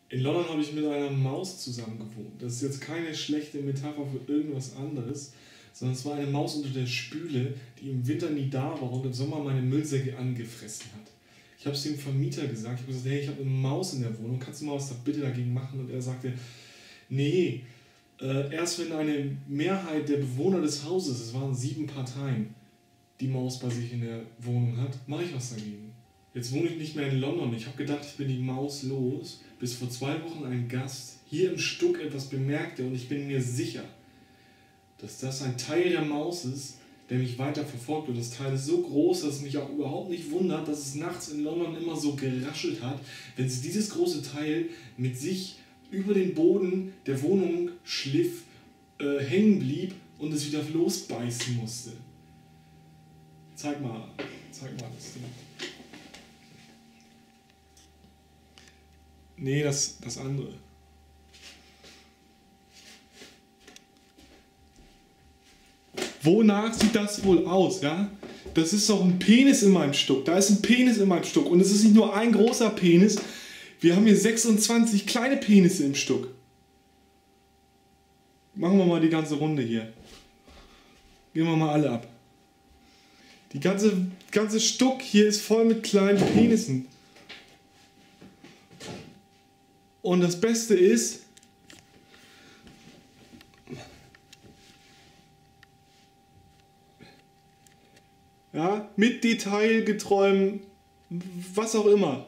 In London habe ich mit einer Maus zusammen gewohnt. Das ist jetzt keine schlechte Metapher für irgendwas anderes, sondern es war eine Maus unter der Spüle, die im Winter nie da war und im Sommer meine Müllsäcke angefressen hat. Ich habe es dem Vermieter gesagt, ich habe gesagt, hey, ich habe eine Maus in der Wohnung, kannst du mal was da bitte dagegen machen? Und er sagte, nee, erst wenn eine Mehrheit der Bewohner des Hauses, es waren 7 Parteien, die Maus bei sich in der Wohnung hat, mache ich was dagegen. Jetzt wohne ich nicht mehr in London. Ich habe gedacht, ich bin die Maus los, bis vor 2 Wochen ein Gast hier im Stuck etwas bemerkte und ich bin mir sicher, dass das ein Teil der Maus ist, der mich weiter verfolgt. Und das Teil ist so groß, dass es mich auch überhaupt nicht wundert, dass es nachts in London immer so geraschelt hat, wenn es dieses große Teil mit sich über den Boden der Wohnung schliff, hängen blieb und es wieder losbeißen musste. Zeig mal das Ding. Nee, das andere. Wonach sieht das wohl aus, ja? Das ist doch ein Penis in meinem Stuck. Da ist ein Penis in meinem Stuck. Und es ist nicht nur ein großer Penis. Wir haben hier 26 kleine Penisse im Stuck. Machen wir mal die ganze Runde hier. Gehen wir mal alle ab. Die ganze Stuck hier ist voll mit kleinen Penissen. Und das Beste ist, ja, mit Detailgeträumen, was auch immer.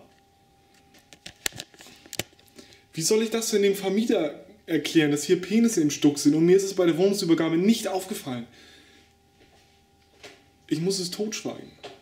Wie soll ich das denn dem Vermieter erklären, dass hier Penisse im Stuck sind und mir ist es bei der Wohnungsübergabe nicht aufgefallen? Ich muss es totschweigen.